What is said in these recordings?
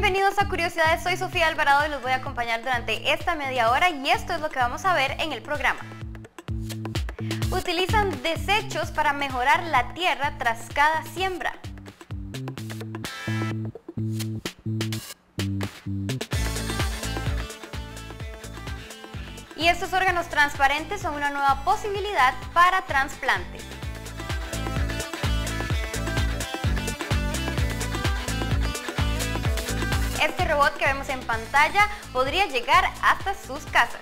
Bienvenidos a Curiosidades, soy Sofía Alvarado y los voy a acompañar durante esta media hora y esto es lo que vamos a ver en el programa. Utilizan desechos para mejorar la tierra tras cada siembra. Y estos órganos transparentes son una nueva posibilidad para trasplantes. Este robot que vemos en pantalla podría llegar hasta sus casas.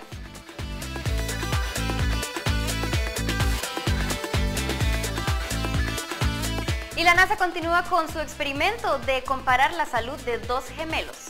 Y la NASA continúa con su experimento de comparar la salud de dos gemelos.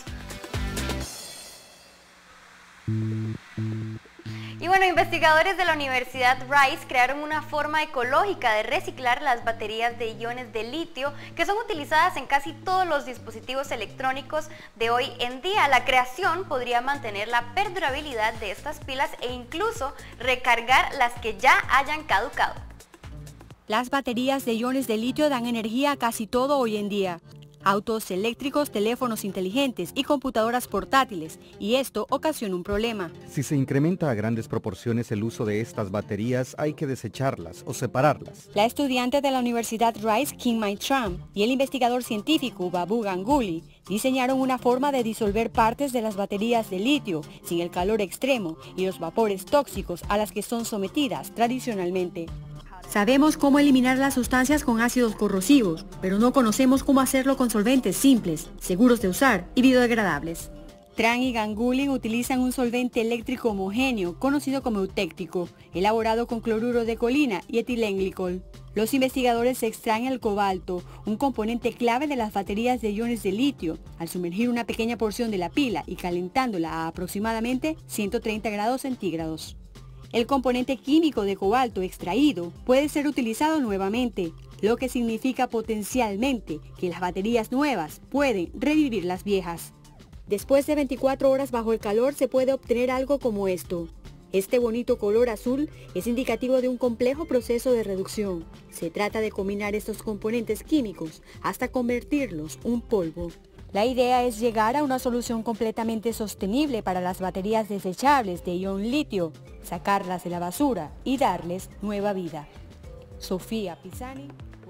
Y bueno, investigadores de la Universidad Rice crearon una forma ecológica de reciclar las baterías de iones de litio que son utilizadas en casi todos los dispositivos electrónicos de hoy en día. La creación podría mantener la perdurabilidad de estas pilas e incluso recargar las que ya hayan caducado. Las baterías de iones de litio dan energía a casi todo hoy en día. Autos eléctricos, teléfonos inteligentes y computadoras portátiles, y esto ocasiona un problema. Si se incrementa a grandes proporciones el uso de estas baterías, hay que desecharlas o separarlas. La estudiante de la Universidad Rice, Kim Mai-tram, y el investigador científico Babu Ganguly diseñaron una forma de disolver partes de las baterías de litio sin el calor extremo y los vapores tóxicos a las que son sometidas tradicionalmente. Sabemos cómo eliminar las sustancias con ácidos corrosivos, pero no conocemos cómo hacerlo con solventes simples, seguros de usar y biodegradables. Tran y Ganguly utilizan un solvente eléctrico homogéneo, conocido como eutéctico, elaborado con cloruro de colina y etilenglicol. Los investigadores extraen el cobalto, un componente clave de las baterías de iones de litio, al sumergir una pequeña porción de la pila y calentándola a aproximadamente 130 grados centígrados. El componente químico de cobalto extraído puede ser utilizado nuevamente, lo que significa potencialmente que las baterías nuevas pueden revivir las viejas. Después de 24 horas bajo el calor se puede obtener algo como esto. Este bonito color azul es indicativo de un complejo proceso de reducción. Se trata de combinar estos componentes químicos hasta convertirlos en un polvo. La idea es llegar a una solución completamente sostenible para las baterías desechables de ion litio, sacarlas de la basura y darles nueva vida. Sofía Pisani.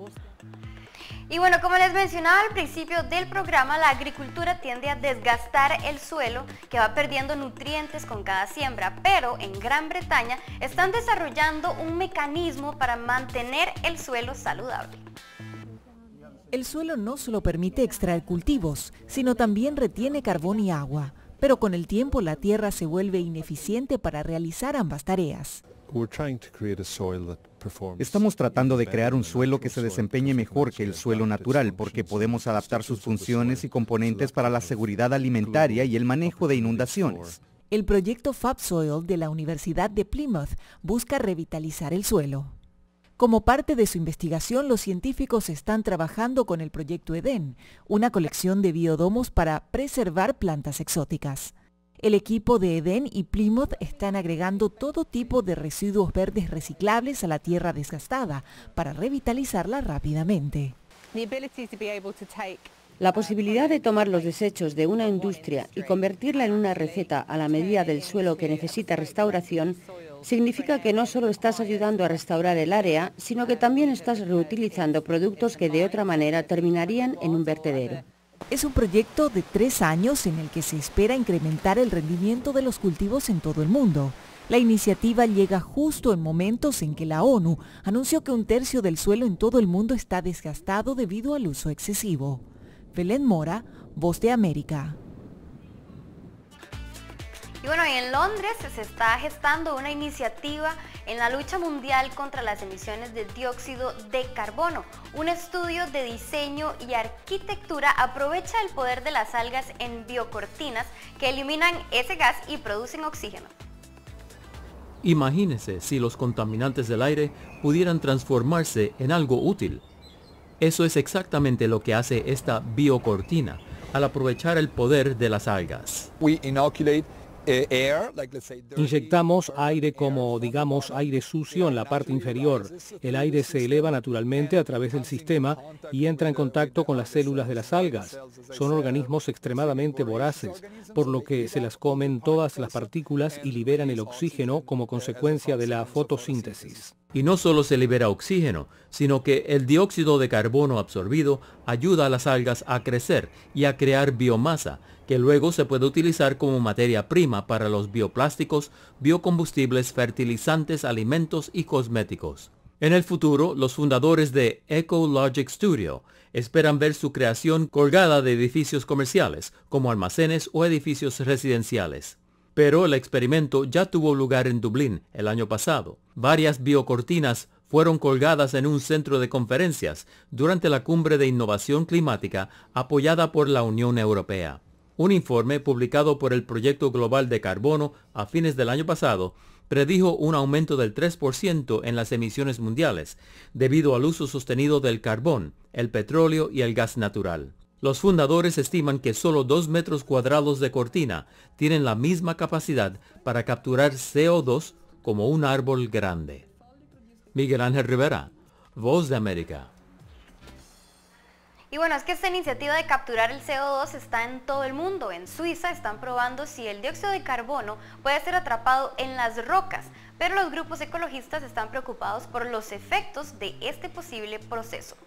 Y bueno, como les mencionaba al principio del programa, la agricultura tiende a desgastar el suelo que va perdiendo nutrientes con cada siembra, pero en Gran Bretaña están desarrollando un mecanismo para mantener el suelo saludable. El suelo no solo permite extraer cultivos, sino también retiene carbón y agua, pero con el tiempo la tierra se vuelve ineficiente para realizar ambas tareas. Estamos tratando de crear un suelo que se desempeñe mejor que el suelo natural porque podemos adaptar sus funciones y componentes para la seguridad alimentaria y el manejo de inundaciones. El proyecto FabSoil de la Universidad de Plymouth busca revitalizar el suelo. Como parte de su investigación, los científicos están trabajando con el proyecto Edén, una colección de biodomos para preservar plantas exóticas. El equipo de Edén y Plymouth están agregando todo tipo de residuos verdes reciclables a la tierra desgastada para revitalizarla rápidamente. La posibilidad de tomar los desechos de una industria y convertirla en una receta a la medida del suelo que necesita restauración significa que no solo estás ayudando a restaurar el área, sino que también estás reutilizando productos que de otra manera terminarían en un vertedero. Es un proyecto de 3 años en el que se espera incrementar el rendimiento de los cultivos en todo el mundo. La iniciativa llega justo en momentos en que la ONU anunció que 1/3 del suelo en todo el mundo está desgastado debido al uso excesivo. Belén Mora, Voz de América. Y bueno, en Londres se está gestando una iniciativa en la lucha mundial contra las emisiones de dióxido de carbono. Un estudio de diseño y arquitectura aprovecha el poder de las algas en biocortinas que eliminan ese gas y producen oxígeno. Imagínense si los contaminantes del aire pudieran transformarse en algo útil. Eso es exactamente lo que hace esta biocortina al aprovechar el poder de las algas. Inyectamos aire como, digamos, aire sucio en la parte inferior. El aire se eleva naturalmente a través del sistema y entra en contacto con las células de las algas. Son organismos extremadamente voraces, por lo que se las comen todas las partículas y liberan el oxígeno como consecuencia de la fotosíntesis. Y no solo se libera oxígeno, sino que el dióxido de carbono absorbido ayuda a las algas a crecer y a crear biomasa, que luego se puede utilizar como materia prima para los bioplásticos, biocombustibles, fertilizantes, alimentos y cosméticos. En el futuro, los fundadores de EcoLogic Studio esperan ver su creación colgada de edificios comerciales, como almacenes o edificios residenciales. Pero el experimento ya tuvo lugar en Dublín el año pasado. Varias biocortinas fueron colgadas en un centro de conferencias durante la Cumbre de Innovación Climática apoyada por la Unión Europea. Un informe publicado por el Proyecto Global de Carbono a fines del año pasado predijo un aumento del 3% en las emisiones mundiales debido al uso sostenido del carbón, el petróleo y el gas natural. Los fundadores estiman que solo 2 metros cuadrados de cortina tienen la misma capacidad para capturar CO2 como un árbol grande. Miguel Ángel Rivera, Voz de América. Y bueno, es que esta iniciativa de capturar el CO2 está en todo el mundo. En Suiza están probando si el dióxido de carbono puede ser atrapado en las rocas, pero los grupos ecologistas están preocupados por los efectos de este posible proceso.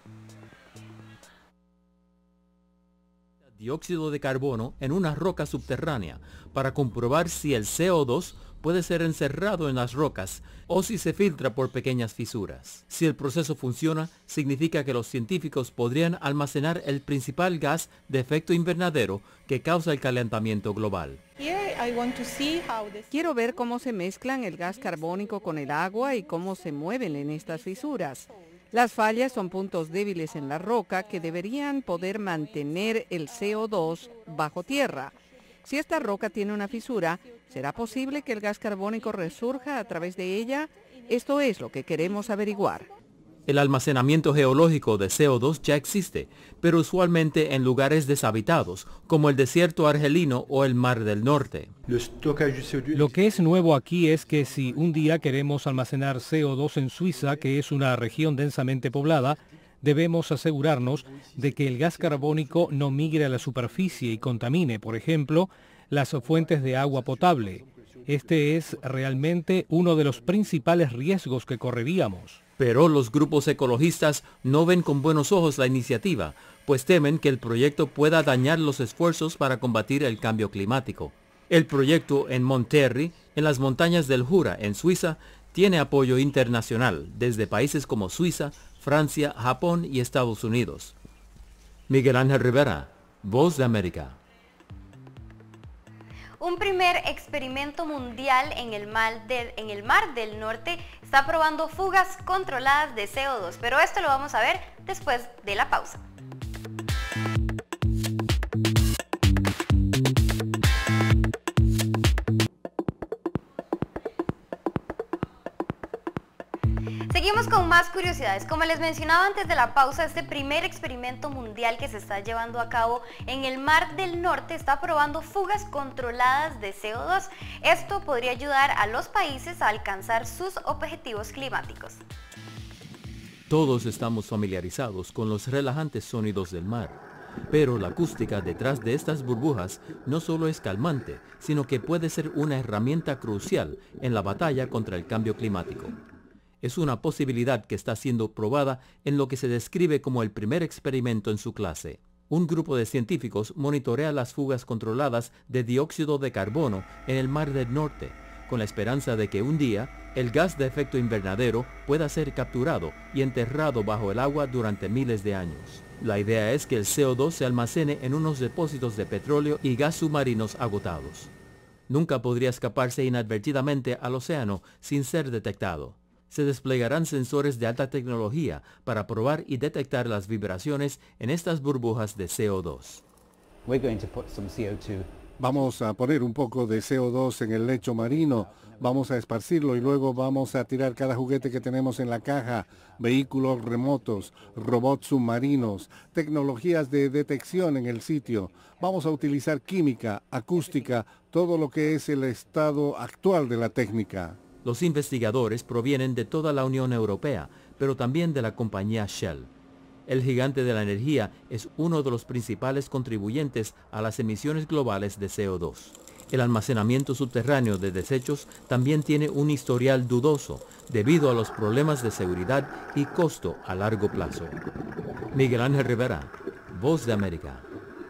Dióxido de carbono en una roca subterránea para comprobar si el CO2 puede ser encerrado en las rocas o si se filtra por pequeñas fisuras. Si el proceso funciona, significa que los científicos podrían almacenar el principal gas de efecto invernadero que causa el calentamiento global. Quiero ver cómo se mezclan el gas carbónico con el agua y cómo se mueven en estas fisuras. Las fallas son puntos débiles en la roca que deberían poder mantener el CO2 bajo tierra. Si esta roca tiene una fisura, ¿será posible que el gas carbónico resurja a través de ella? Esto es lo que queremos averiguar. El almacenamiento geológico de CO2 ya existe, pero usualmente en lugares deshabitados, como el desierto argelino o el Mar del Norte. Lo que es nuevo aquí es que si un día queremos almacenar CO2 en Suiza, que es una región densamente poblada, debemos asegurarnos de que el gas carbónico no migre a la superficie y contamine, por ejemplo, las fuentes de agua potable. Este es realmente uno de los principales riesgos que correríamos. Pero los grupos ecologistas no ven con buenos ojos la iniciativa, pues temen que el proyecto pueda dañar los esfuerzos para combatir el cambio climático. El proyecto en Monterrey, en las montañas del Jura, en Suiza, tiene apoyo internacional desde países como Suiza, Francia, Japón y Estados Unidos. Miguel Ángel Rivera, Voz de América. Un primer experimento mundial en el Mar del Norte está probando fugas controladas de CO2, pero esto lo vamos a ver después de la pausa. Seguimos con más curiosidades. Como les mencionaba antes de la pausa, este primer experimento mundial que se está llevando a cabo en el Mar del Norte está probando fugas controladas de CO2. Esto podría ayudar a los países a alcanzar sus objetivos climáticos. Todos estamos familiarizados con los relajantes sonidos del mar, pero la acústica detrás de estas burbujas no solo es calmante, sino que puede ser una herramienta crucial en la batalla contra el cambio climático. Es una posibilidad que está siendo probada en lo que se describe como el primer experimento en su clase. Un grupo de científicos monitorea las fugas controladas de dióxido de carbono en el Mar del Norte, con la esperanza de que un día el gas de efecto invernadero pueda ser capturado y enterrado bajo el agua durante miles de años. La idea es que el CO2 se almacene en unos depósitos de petróleo y gas submarinos agotados. Nunca podría escaparse inadvertidamente al océano sin ser detectado. Se desplegarán sensores de alta tecnología para probar y detectar las vibraciones en estas burbujas de CO2. Vamos a poner un poco de CO2 en el lecho marino, vamos a esparcirlo y luego vamos a tirar cada juguete que tenemos en la caja, vehículos remotos, robots submarinos, tecnologías de detección en el sitio. Vamos a utilizar química, acústica, todo lo que es el estado actual de la técnica. Los investigadores provienen de toda la Unión Europea, pero también de la compañía Shell. El gigante de la energía es uno de los principales contribuyentes a las emisiones globales de CO2. El almacenamiento subterráneo de desechos también tiene un historial dudoso debido a los problemas de seguridad y costo a largo plazo. Miguel Ángel Rivera, Voz de América.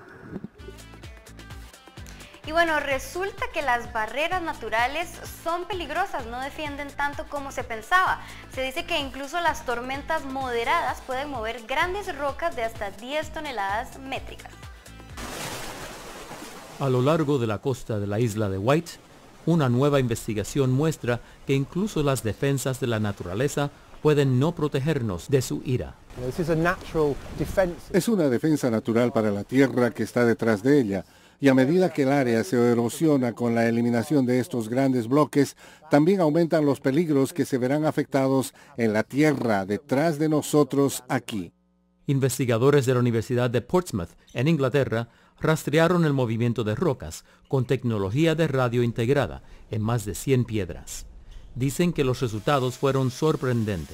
Y bueno, resulta que las barreras naturales son peligrosas, no defienden tanto como se pensaba. Se dice que incluso las tormentas moderadas pueden mover grandes rocas de hasta 10 toneladas métricas. A lo largo de la costa de la isla de White, una nueva investigación muestra que incluso las defensas de la naturaleza pueden no protegernos de su ira. Es una defensa natural para la tierra que está detrás de ella. Y a medida que el área se erosiona con la eliminación de estos grandes bloques, también aumentan los peligros que se verán afectados en la tierra detrás de nosotros aquí. Investigadores de la Universidad de Portsmouth, en Inglaterra, rastrearon el movimiento de rocas con tecnología de radio integrada en más de 100 piedras. Dicen que los resultados fueron sorprendentes.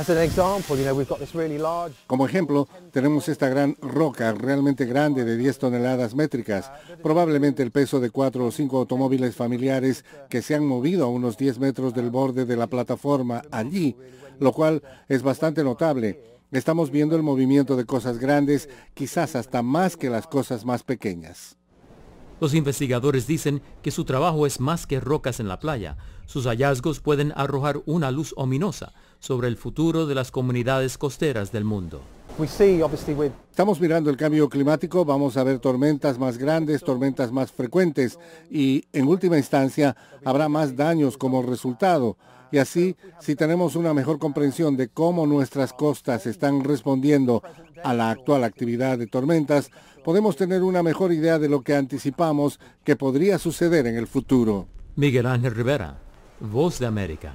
Como ejemplo, tenemos esta gran roca realmente grande de 10 toneladas métricas, probablemente el peso de 4 o 5 automóviles familiares que se han movido a unos 10 metros del borde de la plataforma allí, lo cual es bastante notable. Estamos viendo el movimiento de cosas grandes, quizás hasta más que las cosas más pequeñas. Los investigadores dicen que su trabajo es más que rocas en la playa. Sus hallazgos pueden arrojar una luz ominosa sobre el futuro de las comunidades costeras del mundo. Estamos mirando el cambio climático, vamos a ver tormentas más grandes, tormentas más frecuentes y, en última instancia, habrá más daños como resultado. Y así, si tenemos una mejor comprensión de cómo nuestras costas están respondiendo a la actual actividad de tormentas, podemos tener una mejor idea de lo que anticipamos que podría suceder en el futuro. Miguel Ángel Rivera, Voz de América.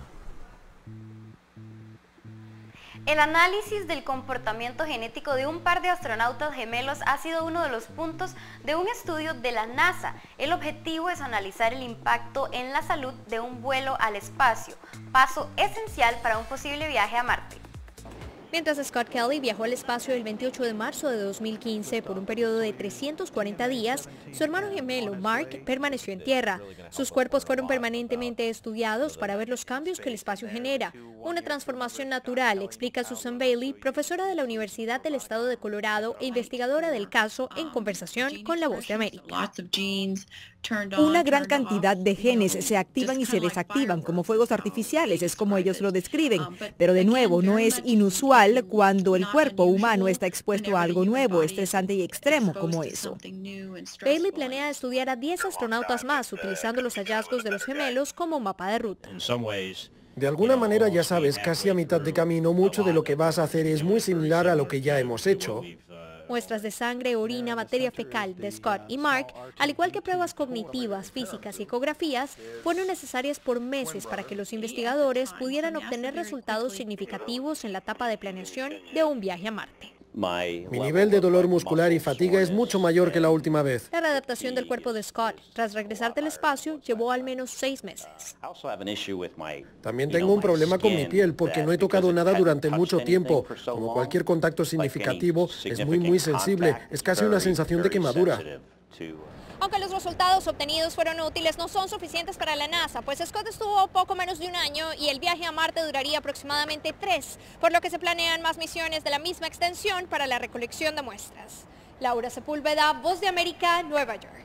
El análisis del comportamiento genético de un par de astronautas gemelos ha sido uno de los puntos de un estudio de la NASA. El objetivo es analizar el impacto en la salud de un vuelo al espacio, paso esencial para un posible viaje a Marte. Mientras Scott Kelly viajó al espacio el 28 de marzo de 2015 por un periodo de 340 días, su hermano gemelo Mark permaneció en tierra. Sus cuerpos fueron permanentemente estudiados para ver los cambios que el espacio genera. Una transformación natural, explica Susan Bailey, profesora de la Universidad del Estado de Colorado e investigadora del caso, en conversación con La Voz de América. Una gran cantidad de genes se activan y se desactivan como fuegos artificiales, es como ellos lo describen. Pero de nuevo, no es inusual cuando el cuerpo humano está expuesto a algo nuevo, estresante y extremo como eso. Bailey planea estudiar a 10 astronautas más, utilizando los hallazgos de los gemelos como mapa de ruta. De alguna manera, ya sabes, casi a mitad de camino, mucho de lo que vas a hacer es muy similar a lo que ya hemos hecho. Muestras de sangre, orina, materia fecal de Scott y Mark, al igual que pruebas cognitivas, físicas y ecografías, fueron necesarias por meses para que los investigadores pudieran obtener resultados significativos en la etapa de planeación de un viaje a Marte. Mi nivel de dolor muscular y fatiga es mucho mayor que la última vez. La readaptación del cuerpo de Scott, tras regresar del espacio, llevó al menos 6 meses. También tengo un problema con mi piel porque no he tocado nada durante mucho tiempo. Como cualquier contacto significativo, es muy sensible. Es casi una sensación de quemadura. Aunque los resultados obtenidos fueron útiles, no son suficientes para la NASA, pues Scott estuvo poco menos de un año y el viaje a Marte duraría aproximadamente 3, por lo que se planean más misiones de la misma extensión para la recolección de muestras. Laura Sepúlveda, Voz de América, Nueva York.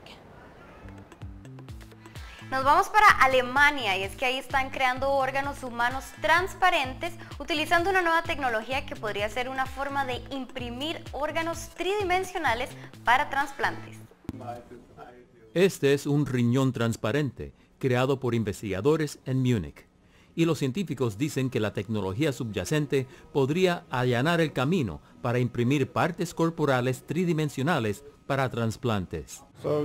Nos vamos para Alemania y es que ahí están creando órganos humanos transparentes utilizando una nueva tecnología que podría ser una forma de imprimir órganos tridimensionales para trasplantes. Este es un riñón transparente, creado por investigadores en Múnich. y los científicos dicen que la tecnología subyacente podría allanar el camino para imprimir partes corporales tridimensionales para trasplantes.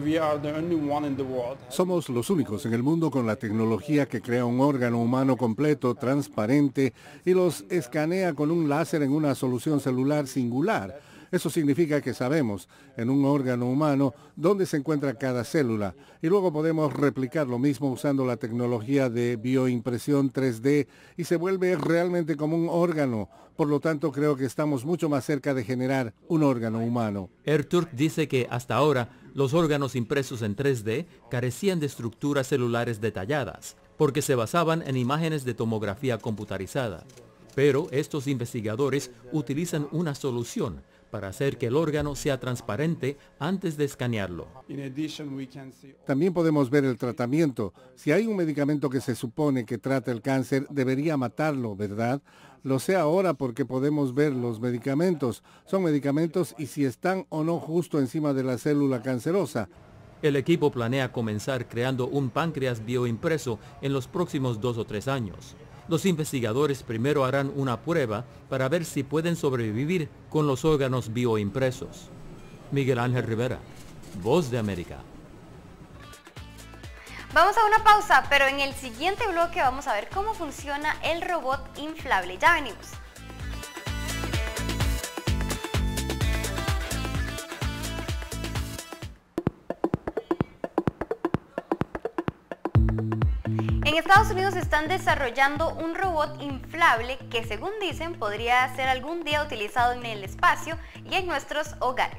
Somos los únicos en el mundo con la tecnología que crea un órgano humano completo, transparente y los escanea con un láser en una solución celular singular. Eso significa que sabemos en un órgano humano dónde se encuentra cada célula y luego podemos replicar lo mismo usando la tecnología de bioimpresión 3D y se vuelve realmente como un órgano. Por lo tanto, creo que estamos mucho más cerca de generar un órgano humano. Erturk dice que hasta ahora los órganos impresos en 3D carecían de estructuras celulares detalladas porque se basaban en imágenes de tomografía computarizada. Pero estos investigadores utilizan una solución para hacer que el órgano sea transparente antes de escanearlo. También podemos ver el tratamiento. Si hay un medicamento que se supone que trata el cáncer, debería matarlo, ¿verdad? Lo sé ahora porque podemos ver los medicamentos. Son medicamentos y si están o no justo encima de la célula cancerosa. El equipo planea comenzar creando un páncreas bioimpreso en los próximos 2 o 3 años. Los investigadores primero harán una prueba para ver si pueden sobrevivir con los órganos bioimpresos. Miguel Ángel Rivera, Voz de América. Vamos a una pausa, pero en el siguiente bloque vamos a ver cómo funciona el robot inflable. Ya venimos. En Estados Unidos están desarrollando un robot inflable que, según dicen, podría ser algún día utilizado en el espacio y en nuestros hogares.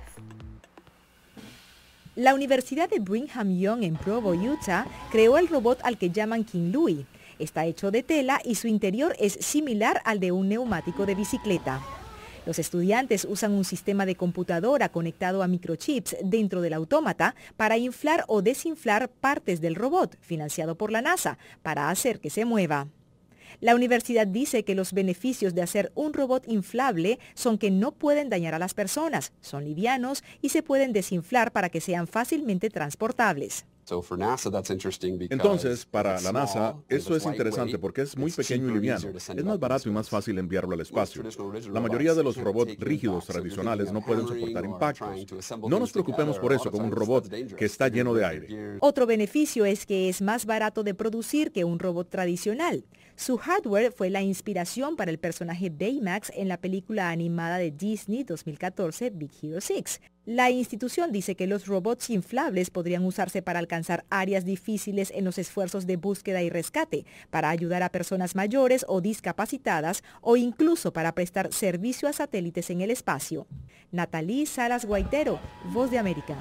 La Universidad de Brigham Young en Provo, Utah, creó el robot al que llaman King Louie. Está hecho de tela y su interior es similar al de un neumático de bicicleta. Los estudiantes usan un sistema de computadora conectado a microchips dentro del autómata para inflar o desinflar partes del robot, financiado por la NASA, para hacer que se mueva. La universidad dice que los beneficios de hacer un robot inflable son que no pueden dañar a las personas, son livianos y se pueden desinflar para que sean fácilmente transportables. Entonces, para la NASA, eso es interesante porque es muy pequeño y liviano. Es más barato y más fácil enviarlo al espacio. La mayoría de los robots rígidos tradicionales no pueden soportar impactos. No nos preocupemos por eso con un robot que está lleno de aire. Otro beneficio es que es más barato de producir que un robot tradicional. Su hardware fue la inspiración para el personaje Baymax en la película animada de Disney 2014, Big Hero 6. La institución dice que los robots inflables podrían usarse para alcanzar áreas difíciles en los esfuerzos de búsqueda y rescate, para ayudar a personas mayores o discapacitadas o incluso para prestar servicio a satélites en el espacio. Natalie Salas Guaitero, Voz de América.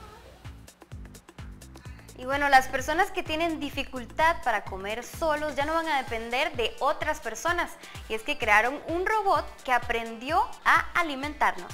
Y bueno, las personas que tienen dificultad para comer solos ya no van a depender de otras personas. Y es que crearon un robot que aprendió a alimentarnos.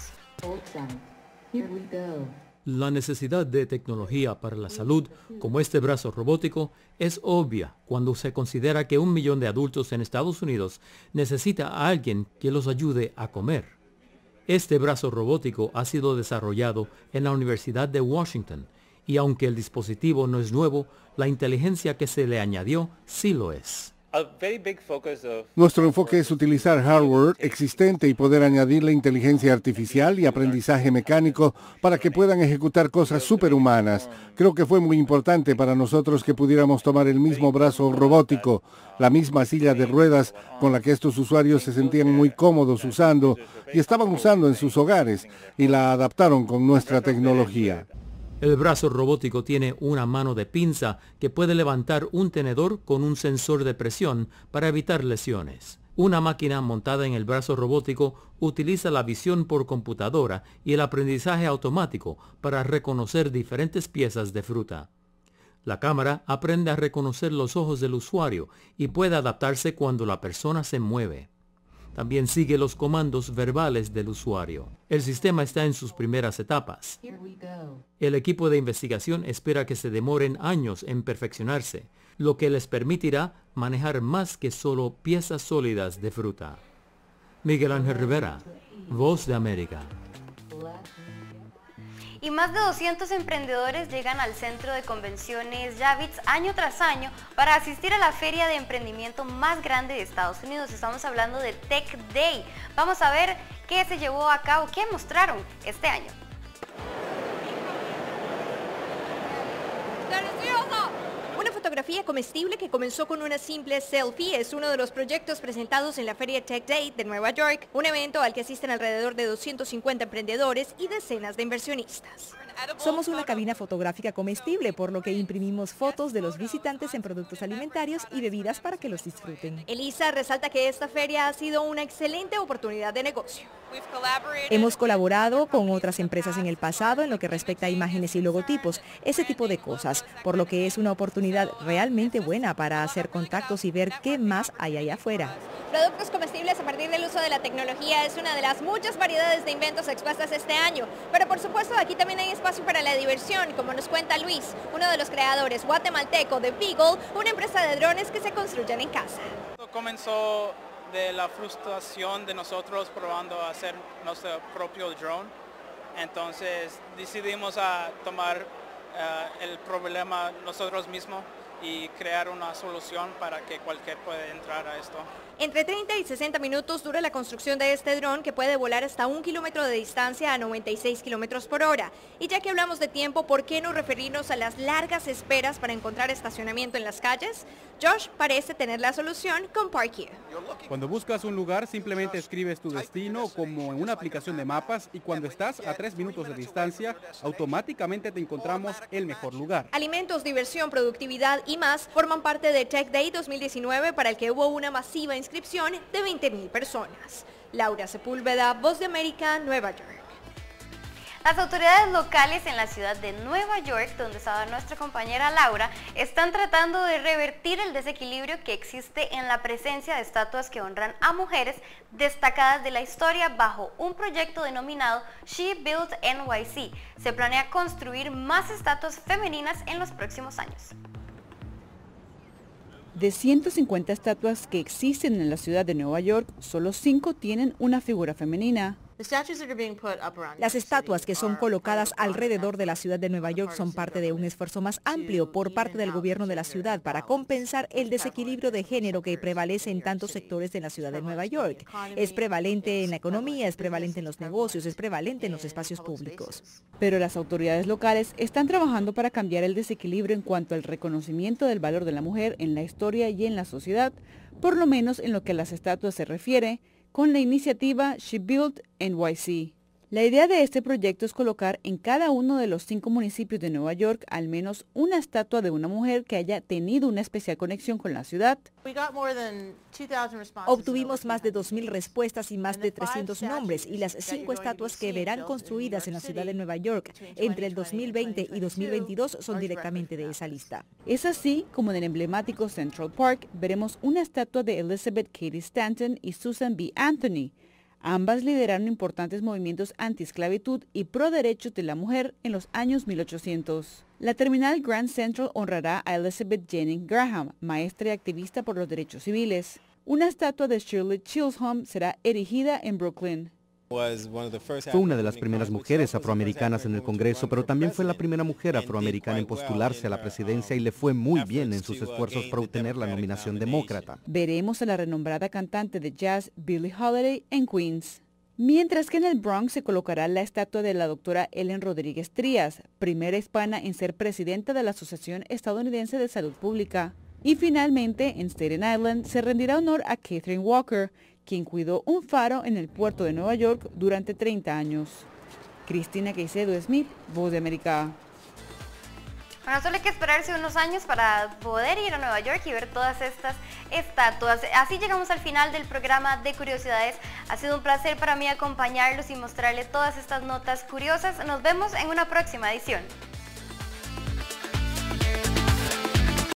La necesidad de tecnología para la salud, como este brazo robótico, es obvia cuando se considera que 1 millón de adultos en Estados Unidos necesita a alguien que los ayude a comer. Este brazo robótico ha sido desarrollado en la Universidad de Washington, y aunque el dispositivo no es nuevo, la inteligencia que se le añadió sí lo es. Nuestro enfoque es utilizar hardware existente y poder añadirle inteligencia artificial y aprendizaje mecánico para que puedan ejecutar cosas superhumanas. Creo que fue muy importante para nosotros que pudiéramos tomar el mismo brazo robótico, la misma silla de ruedas con la que estos usuarios se sentían muy cómodos usando y estaban usando en sus hogares, y la adaptaron con nuestra tecnología. El brazo robótico tiene una mano de pinza que puede levantar un tenedor con un sensor de presión para evitar lesiones. Una máquina montada en el brazo robótico utiliza la visión por computadora y el aprendizaje automático para reconocer diferentes piezas de fruta. La cámara aprende a reconocer los ojos del usuario y puede adaptarse cuando la persona se mueve. También sigue los comandos verbales del usuario. El sistema está en sus primeras etapas. El equipo de investigación espera que se demoren años en perfeccionarse, lo que les permitirá manejar más que solo piezas sólidas de fruta. Miguel Ángel Rivera, Voz de América. Y más de 200 emprendedores llegan al centro de convenciones Javits año tras año para asistir a la feria de emprendimiento más grande de Estados Unidos. Estamos hablando de Tech Day. Vamos a ver qué se llevó a cabo, qué mostraron este año. Una fotografía comestible que comenzó con una simple selfie es uno de los proyectos presentados en la Feria Tech Day de Nueva York, un evento al que asisten alrededor de 250 emprendedores y decenas de inversionistas. Somos una cabina fotográfica comestible, por lo que imprimimos fotos de los visitantes en productos alimentarios y bebidas para que los disfruten. Elisa resalta que esta feria ha sido una excelente oportunidad de negocio. Hemos colaborado con otras empresas en el pasado en lo que respecta a imágenes y logotipos, ese tipo de cosas, por lo que es una oportunidad realmente buena para hacer contactos y ver qué más hay allá afuera. Productos comestibles a partir del uso de la tecnología es una de las muchas variedades de inventos expuestas este año, pero por supuesto aquí también hay espacio para la diversión, como nos cuenta Luis, uno de los creadores guatemalteco de Beagle, una empresa de drones que se construyen en casa. Comenzó de la frustración de nosotros probando a hacer nuestro propio drone, entonces decidimos a tomar el problema nosotros mismos y crear una solución para que cualquiera pueda entrar a esto. Entre 30 y 60 minutos dura la construcción de este dron que puede volar hasta 1 kilómetro de distancia a 96 kilómetros por hora. Y ya que hablamos de tiempo, ¿por qué no referirnos a las largas esperas para encontrar estacionamiento en las calles? Josh parece tener la solución con Park-Here. Cuando buscas un lugar, simplemente escribes tu destino como en una aplicación de mapas y cuando estás a 3 minutos de distancia, automáticamente te encontramos el mejor lugar. Alimentos, diversión, productividad y más forman parte de Tech Day 2019 para el que hubo una masiva inscripción de 20,000 personas. Laura Sepúlveda, Voz de América, Nueva York. Las autoridades locales en la ciudad de Nueva York, donde estaba nuestra compañera Laura, están tratando de revertir el desequilibrio que existe en la presencia de estatuas que honran a mujeres destacadas de la historia bajo un proyecto denominado She Built NYC. Se planea construir más estatuas femeninas en los próximos años. De 150 estatuas que existen en la ciudad de Nueva York, solo 5 tienen una figura femenina. Las estatuas que son colocadas alrededor de la ciudad de Nueva York son parte de un esfuerzo más amplio por parte del gobierno de la ciudad para compensar el desequilibrio de género que prevalece en tantos sectores de la ciudad de Nueva York. Es prevalente en la economía, es prevalente en los negocios, es prevalente en los espacios públicos. Pero las autoridades locales están trabajando para cambiar el desequilibrio en cuanto al reconocimiento del valor de la mujer en la historia y en la sociedad, por lo menos en lo que a las estatuas se refiere, con la iniciativa She Built NYC. La idea de este proyecto es colocar en cada uno de los 5 municipios de Nueva York al menos una estatua de una mujer que haya tenido una especial conexión con la ciudad. Obtuvimos más de 2,000 respuestas y más de 300 nombres, y las 5 estatuas que verán construidas en la ciudad de Nueva York entre el 2020 y 2022 son directamente de esa lista. Es así como en el emblemático Central Park veremos una estatua de Elizabeth Cady Stanton y Susan B. Anthony. Ambas lideraron importantes movimientos anti-esclavitud y pro derechos de la mujer en los años 1800. La terminal Grand Central honrará a Elizabeth Jennings Graham, maestra y activista por los derechos civiles. Una estatua de Shirley Chisholm será erigida en Brooklyn. Fue una de las primeras mujeres afroamericanas en el Congreso, pero también fue la primera mujer afroamericana en postularse a la presidencia y le fue muy bien en sus esfuerzos para obtener la nominación demócrata. Veremos a la renombrada cantante de jazz Billie Holiday en Queens. Mientras que en el Bronx se colocará la estatua de la doctora Ellen Rodríguez Trías, primera hispana en ser presidenta de la Asociación Estadounidense de Salud Pública. Y finalmente, en Staten Island, se rendirá honor a Catherine Walker, quien cuidó un faro en el puerto de Nueva York durante 30 años. Cristina Caicedo Smith, Voz de América. Bueno, solo hay que esperarse unos años para poder ir a Nueva York y ver todas estas estatuas. Así llegamos al final del programa de Curiosidades. Ha sido un placer para mí acompañarlos y mostrarles todas estas notas curiosas. Nos vemos en una próxima edición.